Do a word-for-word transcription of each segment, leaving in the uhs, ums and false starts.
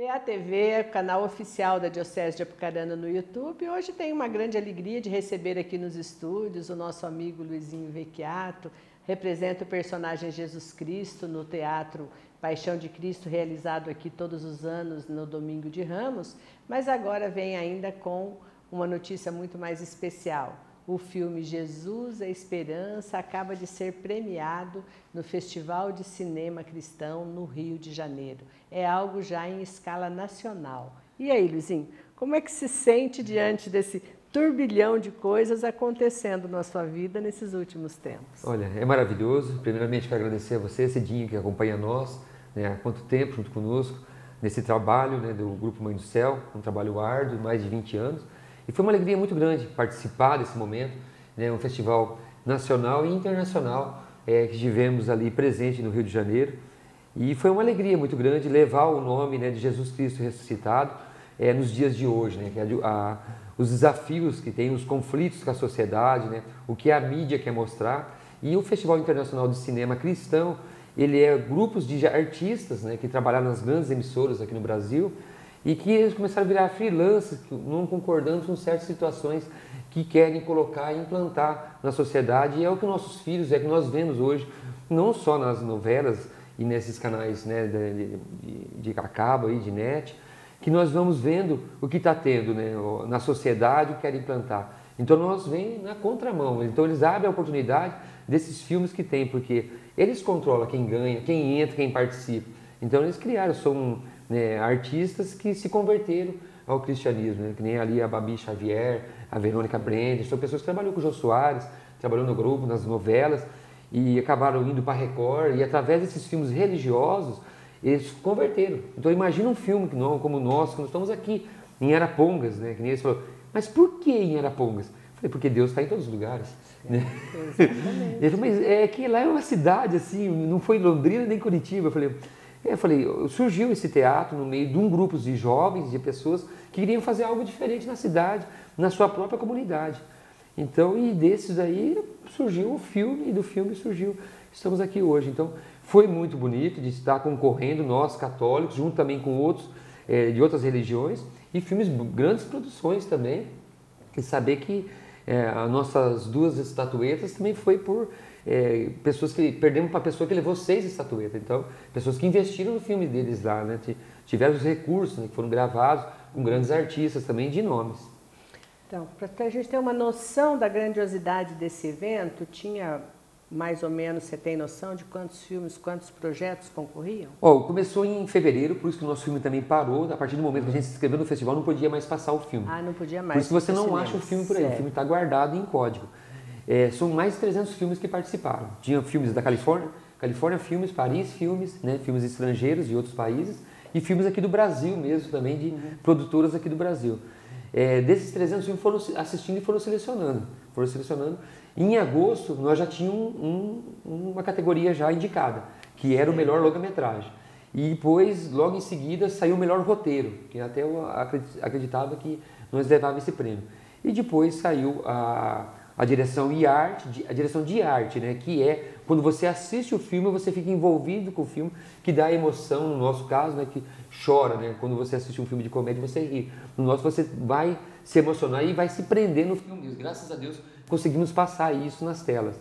A T V, canal oficial da Diocese de Apucarana no YouTube. Hoje tenho uma grande alegria de receber aqui nos estúdios o nosso amigo Luizinho Vecchiato, representa o personagem Jesus Cristo no Teatro Paixão de Cristo, realizado aqui todos os anos no Domingo de Ramos, mas agora vem ainda com uma notícia muito mais especial. O filme Jesus, a Esperança acaba de ser premiado no Festival de Cinema Cristão no Rio de Janeiro. É algo já em escala nacional. E aí, Luizinho, como é que se sente diante desse turbilhão de coisas acontecendo na sua vida nesses últimos tempos? Olha, é maravilhoso. Primeiramente, quero agradecer a você, Cidinho, que acompanha nós, né, há quanto tempo junto conosco, nesse trabalho, né, do Grupo Mãe do Céu, um trabalho árduo, mais de vinte anos. E foi uma alegria muito grande participar desse momento, né, um festival nacional e internacional é, que tivemos ali presente no Rio de Janeiro. E foi uma alegria muito grande levar o nome, né, de Jesus Cristo ressuscitado é, nos dias de hoje, né, que a, a, os desafios que tem, os conflitos com a sociedade, né, o que a mídia quer mostrar. E o Festival Internacional de Cinema Cristão, ele é grupos de artistas, né, que trabalharam nas grandes emissoras aqui no Brasil, e que eles começaram a virar freelancers, não concordando com certas situações que querem colocar e implantar na sociedade. E é o que nossos filhos, é o que nós vemos hoje, não só nas novelas e nesses canais, né, de, de, de acaba e de net, que nós vamos vendo o que está tendo, né, na sociedade, o que querem implantar. Então nós vem na contramão, então eles abrem a oportunidade desses filmes que tem, porque eles controlam quem ganha, quem entra, quem participa. Então eles criaram, são né, artistas que se converteram ao cristianismo, né? Que nem ali a Babi Xavier, a Verônica Brenner, são pessoas que trabalham com o Jô Soares, trabalham no grupo, nas novelas, e acabaram indo para a Record, e através desses filmes religiosos, eles se converteram. Então imagina um filme como o nosso, que nós estamos aqui em Arapongas, né? Que nem eles falaram, mas por que em Arapongas? Eu falei, porque Deus está em todos os lugares. É, né? Exatamente. Ele falou, mas é que lá é uma cidade assim, não foi Londrina nem Curitiba. Eu falei, Eu falei, surgiu esse teatro no meio de um grupo de jovens, de pessoas que queriam fazer algo diferente na cidade, na sua própria comunidade. Então, e desses aí surgiu o filme, e do filme surgiu, estamos aqui hoje. Então, foi muito bonito de estar concorrendo, nós católicos, junto também com outros é, de outras religiões, e filmes, grandes produções também, e saber que é, as nossas duas estatuetas também foi por... É, pessoas que perdemos para a pessoa que levou seis estatuetas, então pessoas que investiram no filme deles lá, né? Tiveram os recursos, né, que foram gravados com grandes artistas também de nomes. Então, para a gente ter uma noção da grandiosidade desse evento, tinha mais ou menos, você tem noção de quantos filmes, quantos projetos concorriam? Oh, começou em fevereiro, por isso que o nosso filme também parou. A partir do momento que a gente se inscreveu no festival, não podia mais passar o filme. Ah, não podia mais. Por isso que você não cinema. acha o filme por aí, certo. O filme está guardado em código. É, são mais de trezentos filmes que participaram. Tinha filmes da Califórnia, Califórnia Filmes, Paris Filmes, né, filmes estrangeiros de outros países, e filmes aqui do Brasil mesmo, também de uhum. produtoras aqui do Brasil. É, desses trezentos filmes foram assistindo e foram selecionando. Foram selecionando. Em agosto, nós já tínhamos um, um, uma categoria já indicada, que era o melhor longa-metragem. E depois, logo em seguida, saiu o melhor roteiro, que até eu acreditava que nós levávamos esse prêmio. E depois saiu a... a direção e arte, a direção de arte, né, que é quando você assiste o filme, você fica envolvido com o filme, que dá emoção, no nosso caso, né, que chora, né, quando você assiste um filme de comédia, você ri. No nosso, você vai se emocionar e vai se prender no filme. Graças a Deus, conseguimos passar isso nas telas.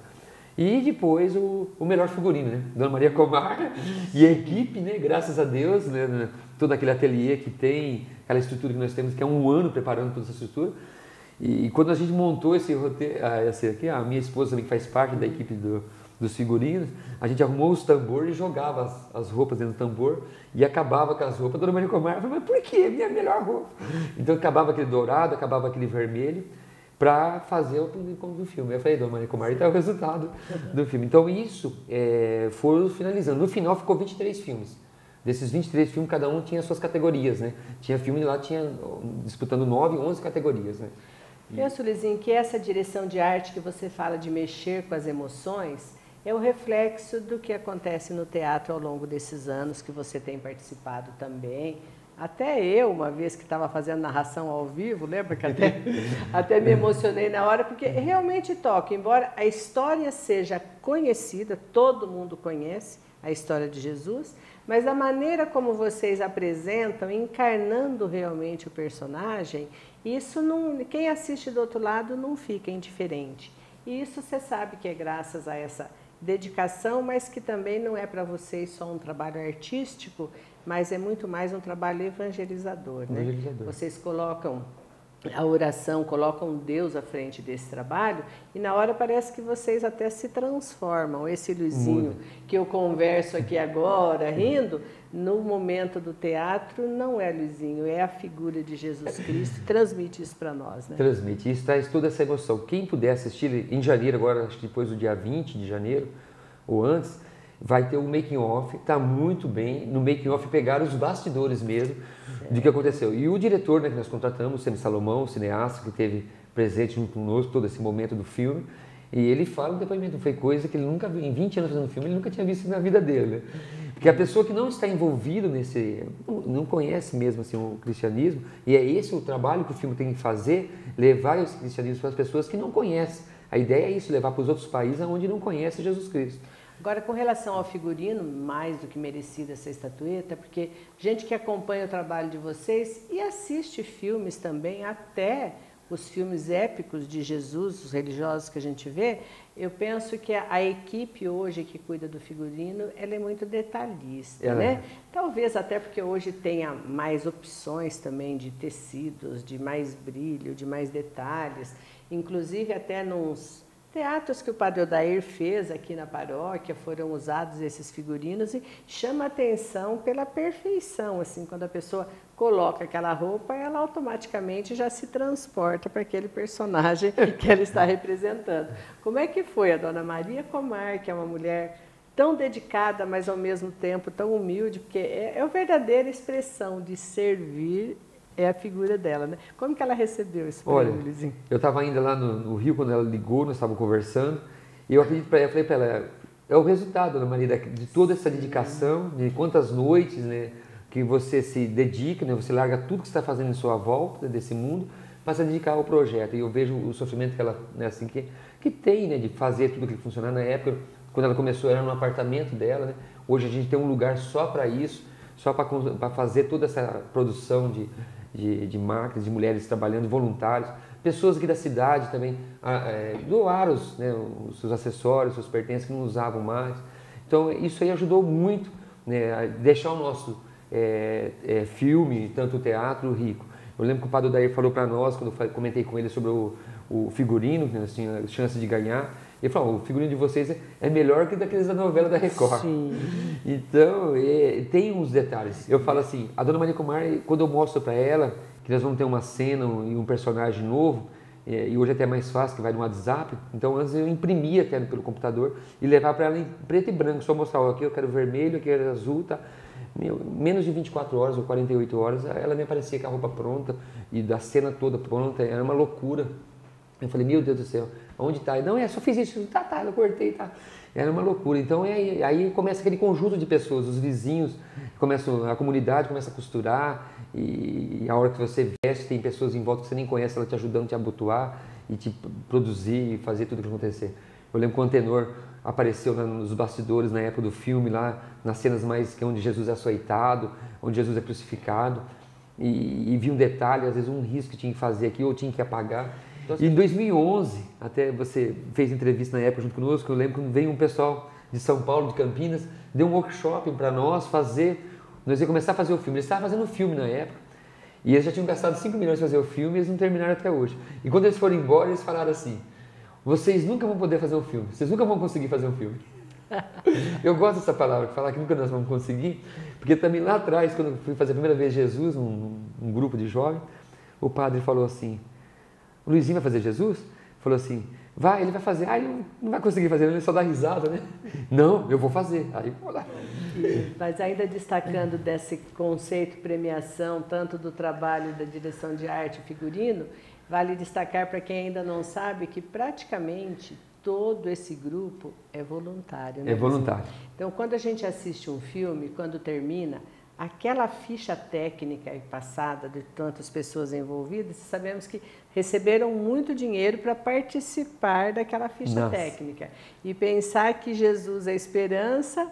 E depois o, o melhor figurino, né, Dona Maria Comar e a equipe, né, graças a Deus, né, todo aquele ateliê que tem, aquela estrutura que nós temos, que é um ano preparando toda essa estrutura. E quando a gente montou esse roteiro, esse aqui, a minha esposa também que faz parte da equipe do, dos figurinos, a gente arrumou os tambores e jogava as, as roupas dentro do tambor e acabava com as roupas. A Dona Maria Comar falou, mas por que? Minha melhor roupa. Então acabava aquele dourado, acabava aquele vermelho para fazer o do filme. Eu falei, Dona Maria Comar, e tá o resultado do filme. Então isso é, foi finalizando. No final ficou vinte e três filmes. Desses vinte e três filmes, cada um tinha suas categorias, né? Tinha filme lá, tinha disputando nove, onze categorias, né? Penso, Luizinho, que essa direção de arte que você fala de mexer com as emoções é o reflexo do que acontece no teatro ao longo desses anos que você tem participado também. Até eu, uma vez que estava fazendo narração ao vivo, lembra que até, até me emocionei na hora, porque realmente toca. Embora a história seja conhecida, todo mundo conhece, a história de Jesus, mas a maneira como vocês apresentam, encarnando realmente o personagem, isso não, quem assiste do outro lado não fica indiferente. E isso você sabe que é graças a essa dedicação, mas que também não é para vocês só um trabalho artístico, mas é muito mais um trabalho evangelizador, né? Evangelizador. Vocês colocam a oração, colocam Deus à frente desse trabalho e na hora parece que vocês até se transformam. Esse Luizinho Muda. que eu converso aqui agora, rindo, no momento do teatro não é Luizinho, é a figura de Jesus Cristo, transmite isso para nós, né? Transmite, isso traz toda essa emoção. Quem puder assistir em janeiro, agora acho que depois do dia vinte de janeiro, ou antes, vai ter um making off, está muito bem. No making off pegaram os bastidores mesmo é. do que aconteceu. E o diretor, né, que nós contratamos, o Semi Salomão, o cineasta que teve presente junto conosco todo esse momento do filme, e ele fala no depoimento, foi coisa que ele nunca viu, em vinte anos fazendo filme, ele nunca tinha visto na vida dele, né? Porque a pessoa que não está envolvida nesse, não conhece mesmo assim, o cristianismo, e é esse o trabalho que o filme tem que fazer, levar esse cristianismo para as pessoas que não conhecem. A ideia é isso, levar para os outros países onde não conhecem Jesus Cristo. Agora, com relação ao figurino, mais do que merecida essa estatueta, porque gente que acompanha o trabalho de vocês e assiste filmes também, até os filmes épicos de Jesus, os religiosos que a gente vê, eu penso que a, a equipe hoje que cuida do figurino, ela é muito detalhista, é. né? Talvez até porque hoje tenha mais opções também de tecidos, de mais brilho, de mais detalhes, inclusive até nos teatros que o Padre Odair fez aqui na paróquia, foram usados esses figurinos e chama atenção pela perfeição, assim, quando a pessoa coloca aquela roupa, ela automaticamente já se transporta para aquele personagem que ela está representando. Como é que foi a Dona Maria Comar, que é uma mulher tão dedicada, mas ao mesmo tempo tão humilde, porque é, é a verdadeira expressão de servir, é a figura dela, né? Como que ela recebeu esse prêmio, Olha, Luizinho? eu estava ainda lá no, no Rio, quando ela ligou, nós estávamos conversando, e eu acredito para ela, falei para ela, é o resultado, Dona Maria, de toda essa dedicação, de quantas noites, né, que você se dedica, né, você larga tudo que você está fazendo em sua volta, né, desse mundo, para se dedicar ao projeto. E eu vejo o sofrimento que ela, né, assim, que, que tem, né, de fazer tudo aquilo funcionar. Na época, quando ela começou, era no apartamento dela, né? Hoje a gente tem um lugar só para isso, só para fazer toda essa produção de De, de máquinas, de mulheres trabalhando, voluntários, pessoas aqui da cidade também é, doaram os, né, os seus acessórios, os seus pertences que não usavam mais. Então isso aí ajudou muito, né, a deixar o nosso é, é, filme, tanto o teatro, rico. Eu lembro que o Padre Odair falou para nós, quando eu comentei com ele sobre o, o figurino, que nós tínhamos a chance de ganhar, ele falou, o figurino de vocês é melhor que daqueles da novela da Record. Sim. Então, é, tem uns detalhes. Eu falo assim, a Dona Maria Comar, quando eu mostro para ela que nós vamos ter uma cena e um personagem novo, é, e hoje até é mais fácil, que vai no WhatsApp, então antes eu imprimia até pelo computador e levar para ela em preto e branco, só mostrar, ó, aqui eu quero vermelho, aqui eu quero azul, tá? Meu, menos de vinte e quatro horas ou quarenta e oito horas, ela me aparecia com a roupa pronta e da cena toda pronta, era uma loucura. Eu falei, meu Deus do céu, onde está? Não, é, só fiz isso, tá, tá, eu cortei, tá. Era uma loucura. Então, é, aí começa aquele conjunto de pessoas, os vizinhos, começa, a comunidade começa a costurar, e, e a hora que você veste, tem pessoas em volta que você nem conhece, ela te ajudando, te abotoar, e te produzir, e fazer tudo o que acontecer. Eu lembro que o Antenor apareceu nos bastidores, na época do filme, lá, nas cenas mais que é onde Jesus é açoitado, onde Jesus é crucificado, e, e vi um detalhe, às vezes um risco que tinha que fazer aqui, ou tinha que apagar. E em dois mil e onze, até você fez entrevista na época junto conosco, eu lembro quando veio um pessoal de São Paulo, de Campinas, deu um workshop para nós fazer, nós ia começar a fazer o filme. Eles estavam fazendo o filme na época, e eles já tinham gastado cinco milhões para fazer o filme, e eles não terminaram até hoje. E quando eles foram embora, eles falaram assim, vocês nunca vão poder fazer um filme, vocês nunca vão conseguir fazer um filme. Eu gosto dessa palavra, falar que nunca nós vamos conseguir, porque também lá atrás, quando eu fui fazer a primeira vez Jesus, um, um grupo de jovens, o padre falou assim, o Luizinho vai fazer Jesus? Falou assim, vai, ele vai fazer. Ah, ele não vai conseguir fazer, ele só dá risada, né? Não, eu vou fazer. Aí, vou lá. Mas ainda destacando desse conceito premiação, tanto do trabalho da direção de arte e figurino, vale destacar para quem ainda não sabe que praticamente todo esse grupo é voluntário. Né? É voluntário. Então, quando a gente assiste um filme, quando termina, aquela ficha técnica passada de tantas pessoas envolvidas, sabemos que receberam muito dinheiro para participar daquela ficha Nossa. técnica. E pensar que Jesus é a esperança,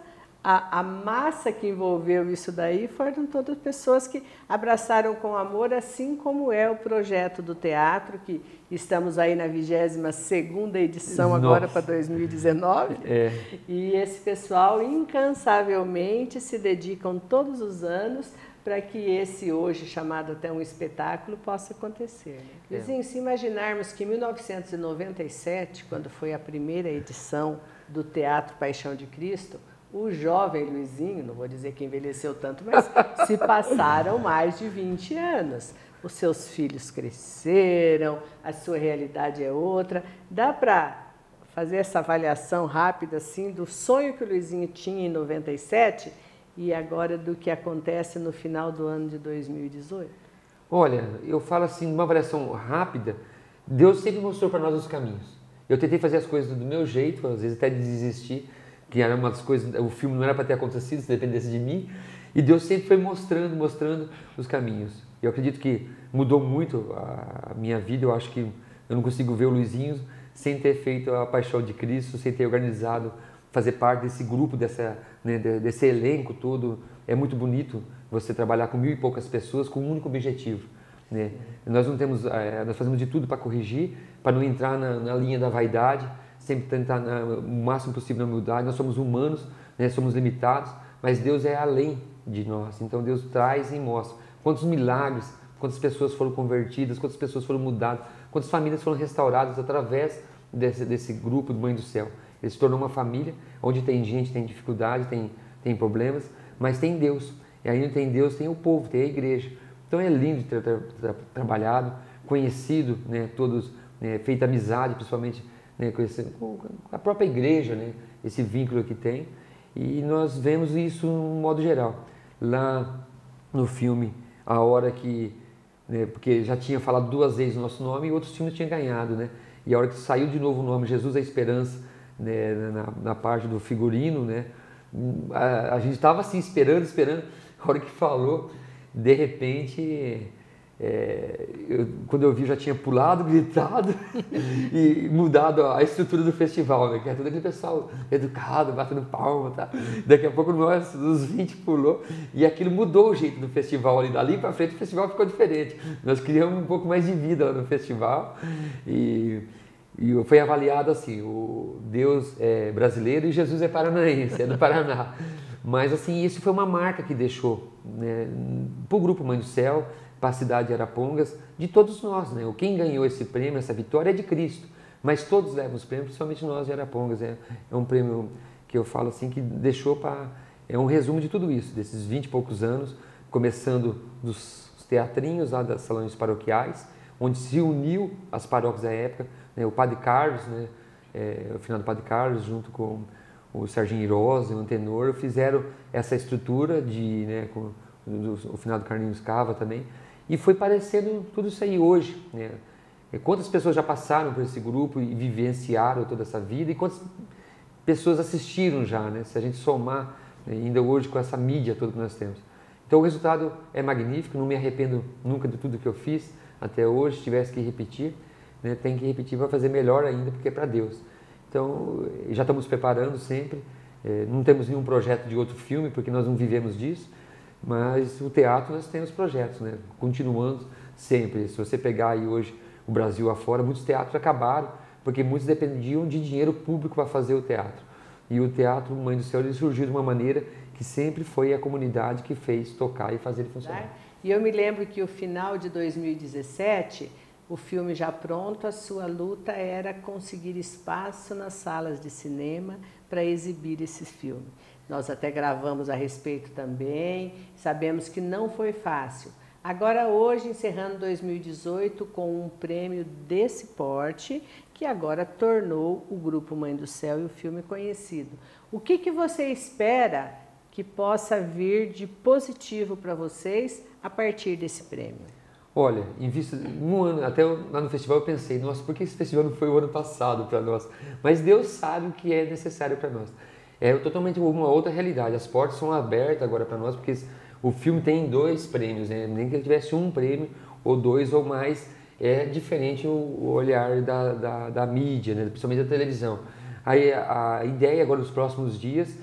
a, a massa que envolveu isso daí foram todas pessoas que abraçaram com amor, assim como é o projeto do teatro, que estamos aí na vigésima segunda edição. Nossa. Agora para dois mil e dezenove. É. E esse pessoal incansavelmente se dedicam todos os anos para que esse hoje chamado até um espetáculo possa acontecer. Né? É. Vizinho, se imaginarmos que em mil novecentos e noventa e sete, quando foi a primeira edição do Teatro Paixão de Cristo, o jovem Luizinho, não vou dizer que envelheceu tanto, mas se passaram mais de vinte anos. Os seus filhos cresceram, a sua realidade é outra. Dá para fazer essa avaliação rápida assim do sonho que o Luizinho tinha em noventa e sete e agora do que acontece no final do ano de dois mil e dezoito? Olha, eu falo assim, uma avaliação rápida, Deus sempre mostrou para nós os caminhos. Eu tentei fazer as coisas do meu jeito, às vezes até desistir, que era uma das coisas, o filme não era para ter acontecido se dependesse de mim, e Deus sempre foi mostrando, mostrando os caminhos. Eu acredito que mudou muito a minha vida, eu acho que eu não consigo ver o Luizinho sem ter feito a Paixão de Cristo, sem ter organizado, fazer parte desse grupo, dessa, né, desse elenco todo. É muito bonito você trabalhar com mil e poucas pessoas com um único objetivo. Né? Nós não temos, é, nós fazemos de tudo para corrigir, para não entrar na, na linha da vaidade, sempre tentar na, o máximo possível na humildade. Nós somos humanos, né, somos limitados, mas Deus é além de nós. Então Deus traz e mostra quantos milagres, quantas pessoas foram convertidas, quantas pessoas foram mudadas, quantas famílias foram restauradas através desse, desse grupo do Mãe do Céu. Ele se tornou uma família onde tem gente, tem dificuldade, tem, tem problemas, mas tem Deus. E aí não tem Deus, tem o povo, tem a igreja. Então é lindo ter tra tra trabalhado, conhecido, né, todos, né, feito amizade, principalmente, né, com, esse, com a própria igreja, né, esse vínculo que tem. E nós vemos isso no modo geral. Lá no filme, a hora que, né, porque já tinha falado duas vezes o nosso nome e outros filmes tinham ganhado, né? E a hora que saiu de novo o nome Jesus é a Esperança, né, na, na parte do figurino, né? A, a gente estava assim esperando, esperando. A hora que falou, de repente, é, eu, quando eu vi, já tinha pulado, gritado e mudado a estrutura do festival, né? Que é todo aquele pessoal educado, batendo palma, tá? Daqui a pouco nós, os vinte pulou e aquilo mudou o jeito do festival ali. Dali para frente o festival ficou diferente. Nós criamos um pouco mais de vida lá no festival e, e foi avaliado assim, o Deus é brasileiro e Jesus é paranaense, é do Paraná. Mas assim, isso foi uma marca que deixou, né, para o Grupo Mãe do Céu, para a cidade de Arapongas, de todos nós, né? Quem ganhou esse prêmio, essa vitória é de Cristo, mas todos levam os prêmios, principalmente nós de Arapongas. É, é um prêmio que eu falo assim, que deixou para... É um resumo de tudo isso, desses vinte e poucos anos, começando dos teatrinhos lá das salões paroquiais, onde se uniu as paróquias da época, né? O Padre Carlos, né? É, o final do Padre Carlos, junto com o Serginho Irosa, o Antenor, fizeram essa estrutura de, né, com o final do Carlinhos Cava também, e foi parecendo tudo isso aí hoje, né? Quantas pessoas já passaram por esse grupo e vivenciaram toda essa vida, e quantas pessoas assistiram já, né? Se a gente somar, né, ainda hoje com essa mídia toda que nós temos. Então o resultado é magnífico, não me arrependo nunca de tudo que eu fiz até hoje. Se tivesse que repetir, né, tem que repetir para fazer melhor ainda, porque é para Deus. Então já estamos preparando sempre, é, não temos nenhum projeto de outro filme, porque nós não vivemos disso, mas o teatro nós temos projetos, né? Continuando sempre. Se você pegar aí hoje o Brasil afora, muitos teatros acabaram, porque muitos dependiam de dinheiro público para fazer o teatro. E o Teatro Mãe do Céu ele surgiu de uma maneira que sempre foi a comunidade que fez tocar e fazer ele funcionar. E eu me lembro que o final de dois mil e dezessete, o filme já pronto, a sua luta era conseguir espaço nas salas de cinema para exibir esse filme. Nós até gravamos a respeito também, sabemos que não foi fácil. Agora hoje, encerrando dois mil e dezoito com um prêmio desse porte, que agora tornou o Grupo Mãe do Céu e o filme conhecido. O que, que você espera que possa vir de positivo para vocês a partir desse prêmio? Olha, em vista, um ano, até lá no festival eu pensei, nossa, por que esse festival não foi o ano passado para nós? Mas Deus sabe o que é necessário para nós. É totalmente uma outra realidade, as portas são abertas agora para nós, porque o filme tem dois prêmios, né? Nem que ele tivesse um prêmio, ou dois ou mais, é diferente o olhar da, da, da mídia, né? Principalmente da televisão. Aí a, a ideia agora nos próximos dias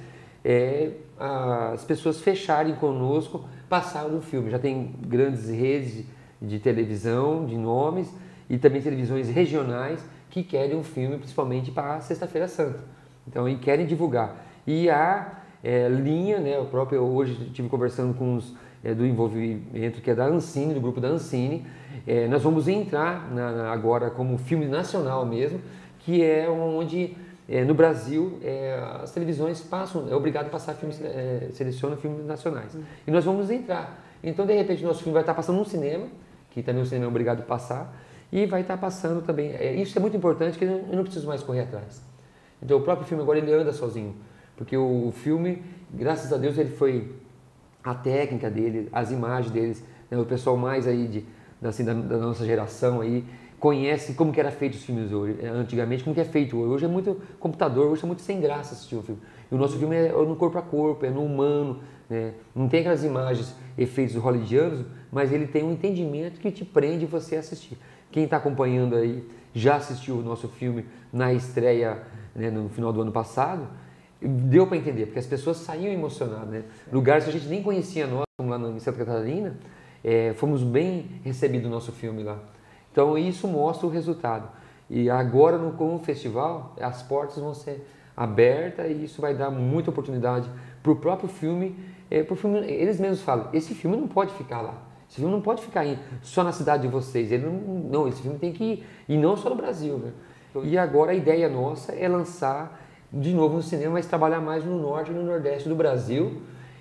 é as pessoas fecharem conosco, passar no filme. Já tem grandes redes de televisão, de nomes, e também televisões regionais que querem um filme, principalmente para a Sexta-feira Santa. Então, e querem divulgar. E a é, linha, né, eu próprio hoje estive conversando com os é, do envolvimento que é da Ancine, do grupo da Ancine, é, nós vamos entrar na, na, agora como filme nacional mesmo, que é onde é, no Brasil é, as televisões passam, é obrigado a passar filmes, é, seleciona filmes nacionais. E nós vamos entrar. Então, de repente, nosso filme vai estar passando no cinema, que também o cinema é obrigado a passar, e vai estar passando também. É, isso é muito importante, que eu não preciso mais correr atrás. Então, o próprio filme agora ele anda sozinho, porque o, o filme, graças a Deus, ele foi a técnica dele, as imagens deles, né, o pessoal mais aí de, assim, da, da nossa geração aí conhece como que era feito os filmes hoje, antigamente, como que é feito hoje. Hoje é muito computador, hoje é muito sem graça assistir o filme. E o nosso filme é no corpo a corpo, é no humano, né? Não tem aquelas imagens, efeitos hollywoodianos, mas ele tem um entendimento que te prende você a assistir. Quem está acompanhando aí já assistiu o nosso filme na estreia, né, no final do ano passado, deu para entender, porque as pessoas saíam emocionadas, né? Lugares que a gente nem conhecia nós, como lá em Santa Catarina, é, fomos bem recebidos no nosso filme lá. Então isso mostra o resultado. E agora no, com o festival, as portas vão ser abertas e isso vai dar muita oportunidade para o próprio filme, é, pro filme. Eles mesmos falam, esse filme não pode ficar lá. Esse filme não pode ficar em, só na cidade de vocês. Ele não, não, esse filme tem que ir, e não só no Brasil, né? E agora a ideia nossa é lançar de novo no cinema, mas trabalhar mais no norte e no nordeste do Brasil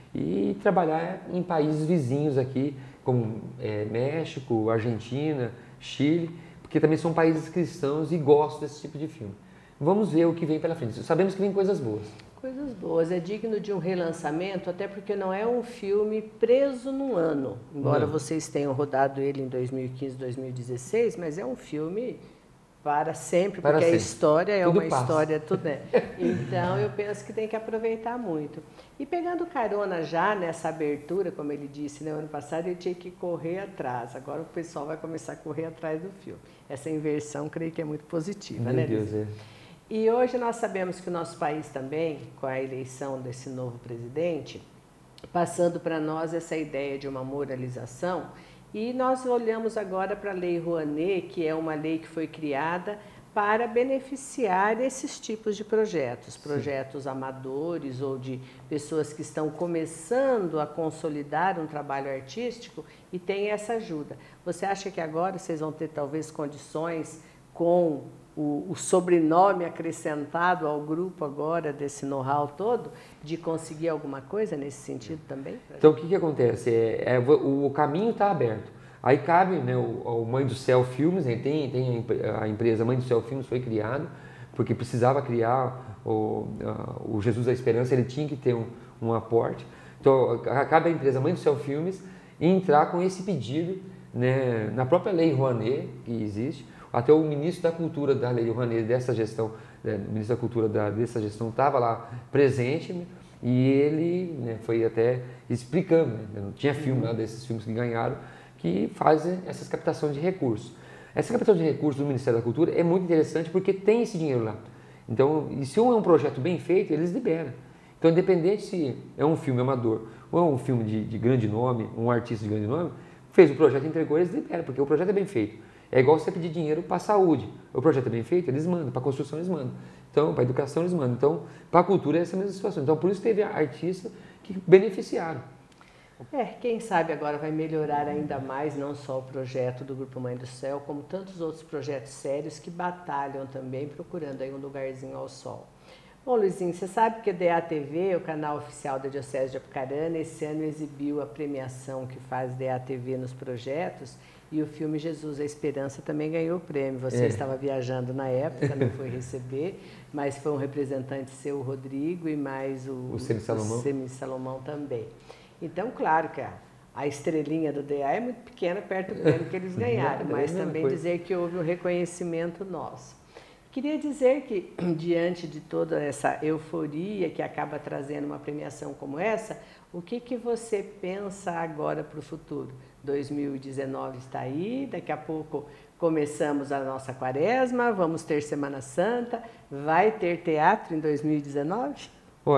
e trabalhar em países vizinhos aqui, como é, México, Argentina, Chile, porque também são países cristãos e gostam desse tipo de filme. Vamos ver o que vem pela frente. Sabemos que vem coisas boas. Coisas boas. É digno de um relançamento, até porque não é um filme preso num ano. Embora não. Vocês tenham rodado ele em dois mil e quinze, dois mil e dezesseis, mas é um filme para sempre, para porque sempre. A história é tudo uma passa. história, tudo é. Então, eu penso que tem que aproveitar muito. E pegando carona já nessa abertura, como ele disse, né, ano passado ele tinha que correr atrás. Agora o pessoal vai começar a correr atrás do filme. Essa inversão, creio que é muito positiva, Meu né, Deus, é. E hoje nós sabemos que o nosso país também, com a eleição desse novo presidente, passando para nós essa ideia de uma moralização. E nós olhamos agora para a Lei Rouanet, que é uma lei que foi criada para beneficiar esses tipos de projetos, projetos Sim. amadores ou de pessoas que estão começando a consolidar um trabalho artístico e tem essa ajuda. Você acha que agora vocês vão ter talvez condições com o, o sobrenome acrescentado ao grupo agora, desse know-how todo, de conseguir alguma coisa nesse sentido também? Então, o que, que acontece? É, é, o, o caminho está aberto. Aí cabe, né, o, o Mãe do Céu Filmes, né, tem, tem a, a empresa Mãe do Céu Filmes foi criado, porque precisava criar o, a, o Jesus da Esperança, ele tinha que ter um, um aporte. Então, cabe à empresa Mãe do Céu Filmes entrar com esse pedido, né, na própria Lei Rouanet, que existe. Até o ministro da Cultura da Lei Rouanet, dessa gestão, né, o ministro da Cultura da, dessa gestão estava lá presente, né, e ele, né, foi até explicando, né, não tinha filme lá desses filmes que ganharam, que fazem essas captações de recursos. Essa captação de recursos do Ministério da Cultura é muito interessante porque tem esse dinheiro lá. Então, e se é um projeto bem feito, eles liberam. Então, independente se é um filme amador ou é um filme de, de grande nome, um artista de grande nome, fez o projeto, entregou, eles liberam, porque o projeto é bem feito. É igual você pedir dinheiro para a saúde. O projeto é bem feito, eles mandam. Para a construção, eles mandam. Então, para a educação, eles mandam. Então, para a cultura, é essa mesma situação. Então, por isso teve artistas que beneficiaram. É, quem sabe agora vai melhorar ainda mais, não só o projeto do Grupo Mãe do Céu, como tantos outros projetos sérios que batalham também, procurando aí um lugarzinho ao sol. Bom, Luizinho, você sabe que o D A T V, o canal oficial da Diocese de Apucarana, esse ano exibiu a premiação que faz D A T V nos projetos, e o filme Jesus a Esperança também ganhou o prêmio. Você é. estava viajando na época, não foi receber, mas foi um representante seu, o Rodrigo, e mais o, o Semi Salomão. o Semi Salomão também. Então, claro que a, a estrelinha do D A é muito pequena perto do prêmio que eles ganharam, mas também dizer que houve um reconhecimento nosso. Queria dizer que, diante de toda essa euforia que acaba trazendo uma premiação como essa, o que, que você pensa agora para o futuro? dois mil e dezenove está aí, daqui a pouco começamos a nossa quaresma, vamos ter Semana Santa, vai ter teatro em dois mil e dezenove? Olha,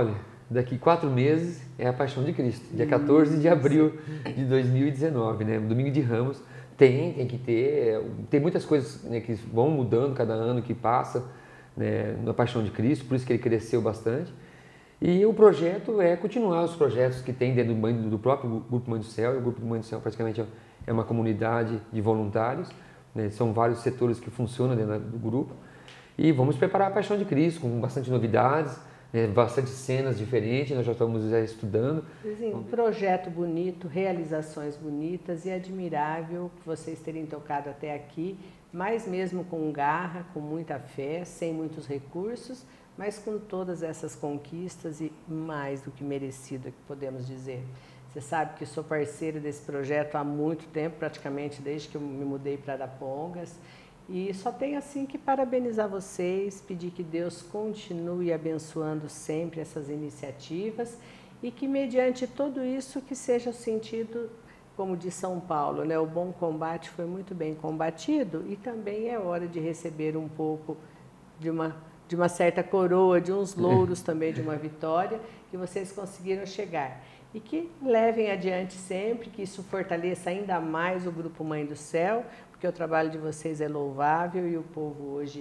daqui quatro meses é a Paixão de Cristo, dia quatorze de abril de dois mil e dezenove, né? Domingo de Ramos. Tem, tem que ter, tem muitas coisas, né, que vão mudando cada ano que passa, né, na Paixão de Cristo, por isso que ele cresceu bastante. E o projeto é continuar os projetos que tem dentro do, do próprio Grupo Mãe do Céu. E o Grupo Mãe do Céu praticamente é uma comunidade de voluntários, né? São vários setores que funcionam dentro do grupo. E vamos preparar a Paixão de Cristo com bastante novidades, né? Bastante cenas diferentes, nós já estamos já estudando. Um projeto bonito, realizações bonitas e admirável que vocês terem tocado até aqui, mas mesmo com garra, com muita fé, sem muitos recursos, mas com todas essas conquistas e mais do que merecido, que podemos dizer. Você sabe que sou parceira desse projeto há muito tempo, praticamente desde que eu me mudei para Arapongas, e só tenho assim que parabenizar vocês, pedir que Deus continue abençoando sempre essas iniciativas e que mediante tudo isso que seja o sentido, como diz São Paulo, né? O bom combate foi muito bem combatido e também é hora de receber um pouco de uma de uma certa coroa, de uns louros também, de uma vitória, que vocês conseguiram chegar. E que levem adiante sempre, que isso fortaleça ainda mais o Grupo Mãe do Céu, porque o trabalho de vocês é louvável e o povo hoje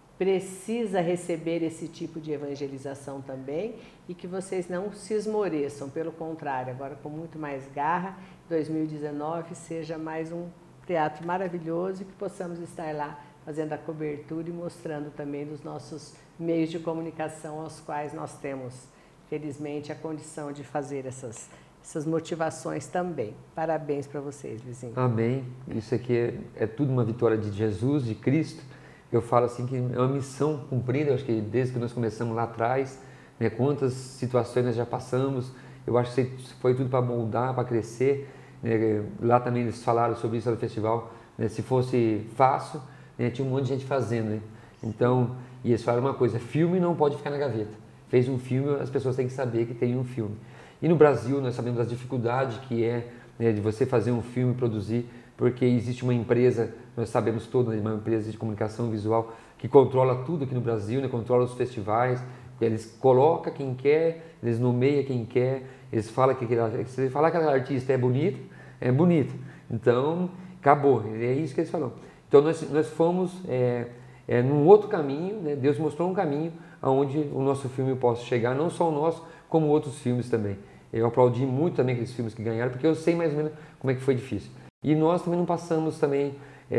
precisa receber esse tipo de evangelização também, e que vocês não se esmoreçam, pelo contrário, agora com muito mais garra, dois mil e dezenove seja mais um teatro maravilhoso e que possamos estar lá fazendo a cobertura e mostrando também dos nossos meios de comunicação aos quais nós temos, felizmente, a condição de fazer essas, essas motivações também. Parabéns para vocês, Luizinho. Amém. Isso aqui é, é tudo uma vitória de Jesus, de Cristo. Eu falo assim que é uma missão cumprida, eu acho que desde que nós começamos lá atrás, né, quantas situações nós já passamos, eu acho que foi tudo para moldar, para crescer. Né, lá também eles falaram sobre isso no festival, né, se fosse fácil, né, tinha um monte de gente fazendo, né? Então, e eles falaram uma coisa, filme não pode ficar na gaveta. Fez um filme, as pessoas têm que saber que tem um filme. E no Brasil, nós sabemos das dificuldades que é, né, de você fazer um filme, produzir, porque existe uma empresa, nós sabemos todos, né, uma empresa de comunicação visual que controla tudo aqui no Brasil, né, controla os festivais, eles colocam quem quer, eles nomeiam quem quer, eles falam que aquele, se ele falar que aquele artista é bonito, é bonito. Então, acabou, é isso que eles falaram. Então nós, nós fomos é, é, num outro caminho, né? Deus mostrou um caminho aonde o nosso filme possa chegar, não só o nosso, como outros filmes também. Eu aplaudi muito também aqueles filmes que ganharam, porque eu sei mais ou menos como é que foi difícil. E nós também não passamos também,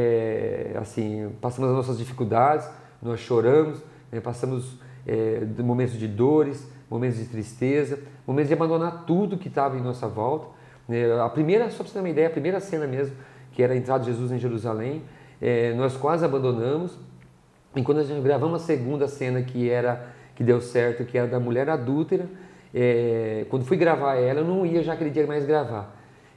é, assim, passamos as nossas dificuldades, nós choramos, né? Passamos é, momentos de dores, momentos de tristeza, momentos de abandonar tudo que estava em nossa volta. Né? A primeira, só para você ter uma ideia, a primeira cena mesmo, que era a entrada de Jesus em Jerusalém, É, nós quase abandonamos, e quando a gente gravamos a segunda cena que era que deu certo, que era da mulher adúltera, é, quando fui gravar ela, eu não ia já aquele dia mais gravar.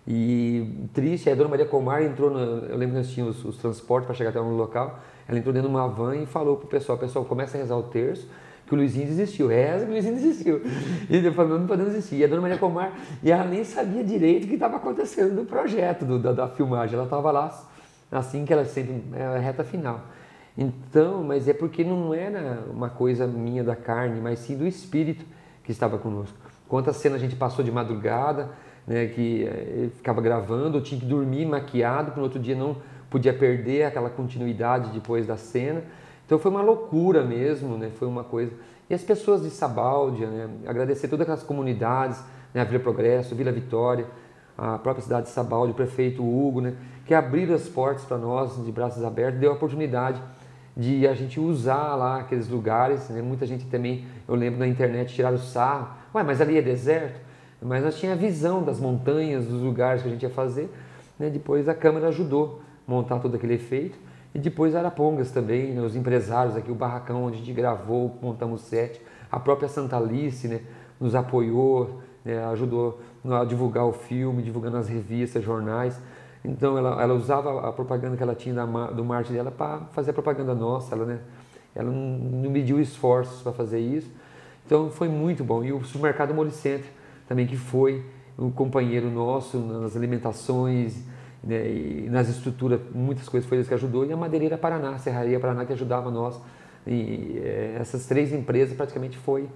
E triste, a dona Maria Comar entrou, no, eu lembro que nós tínhamos os, os transportes para chegar até no local, ela entrou dentro de uma van e falou pro pessoal, pessoal, começa a rezar o terço, que o Luizinho desistiu, reza que o Luizinho desistiu. E eu falei, não podemos desistir. E a dona Maria Comar, e ela nem sabia direito o que estava acontecendo no projeto do, da, da filmagem, ela estava lá, assim que ela sempre é a reta final. Então, mas é porque não era uma coisa minha da carne, mas sim do Espírito que estava conosco. Quantas cenas a gente passou de madrugada, né, que eh, ficava gravando, eu tinha que dormir maquiado, porque no outro dia não podia perder aquela continuidade depois da cena. Então foi uma loucura mesmo, né, foi uma coisa. E as pessoas de Sabáudia, né, agradecer todas aquelas comunidades, né, a Vila Progresso, Vila Vitória, a própria cidade de Sabáudia, o prefeito Hugo, né, que abriram as portas para nós de braços abertos, deu a oportunidade de a gente usar lá aqueles lugares, né? Muita gente também, eu lembro na internet, tiraram sarro, ué, mas ali é deserto? Mas nós tínhamos a visão das montanhas, dos lugares que a gente ia fazer, né? Depois a Câmara ajudou a montar todo aquele efeito, e depois Arapongas também, né? Os empresários aqui, o barracão onde a gente gravou, montamos o set, a própria Santa Alice, né? Nos apoiou, né? Ajudou a divulgar o filme, divulgando as revistas, jornais. Então ela, ela usava a propaganda que ela tinha da, do marketing dela para fazer a propaganda nossa, ela, né? Ela não, não mediu esforços para fazer isso, então foi muito bom. E o supermercado Molicentro também, que foi um companheiro nosso nas alimentações, né? E nas estruturas, muitas coisas foi ele que ajudou, e a Madeireira Paraná, a Serraria Paraná, que ajudava nós. E é, essas três empresas praticamente foi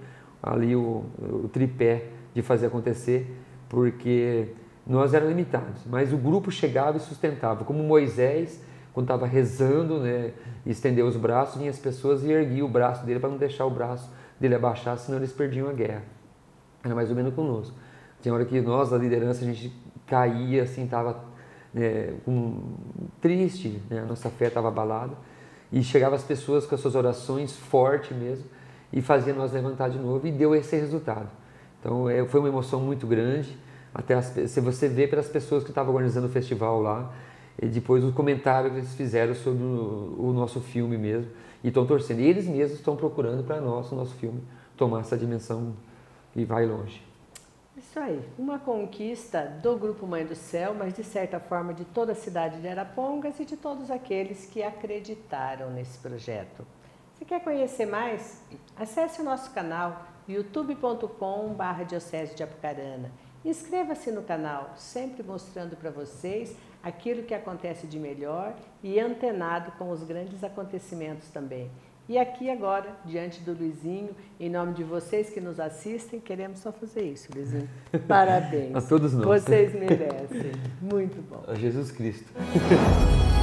ali o, o tripé de fazer acontecer, porque nós éramos limitados, mas o grupo chegava e sustentava, como Moisés, quando estava rezando, né, e estendeu os braços, vinha as pessoas e erguia o braço dele para não deixar o braço dele abaixar, senão eles perdiam a guerra. Era mais ou menos conosco. Tinha hora que nós, a liderança, a gente caía, assim, estava é, um, triste, né, a nossa fé estava abalada, e chegavam as pessoas com as suas orações fortes mesmo, e fazia nós levantar de novo, e deu esse resultado. Então, é, foi uma emoção muito grande. Até as, se você vê pelas pessoas que estavam organizando o festival lá, e depois o comentário que eles fizeram sobre o, o nosso filme mesmo, e estão torcendo. E eles mesmos estão procurando para nós, o nosso filme, tomar essa dimensão e vai longe. Isso aí, uma conquista do Grupo Mãe do Céu, mas de certa forma de toda a cidade de Arapongas e de todos aqueles que acreditaram nesse projeto. Se quer conhecer mais? Acesse o nosso canal youtube ponto com barra Diocese de Apucarana. Inscreva-se no canal, sempre mostrando para vocês aquilo que acontece de melhor e antenado com os grandes acontecimentos também. E aqui agora, diante do Luizinho, em nome de vocês que nos assistem, queremos só fazer isso, Luizinho. Parabéns. A todos nós. Vocês merecem. Muito bom. A Jesus Cristo.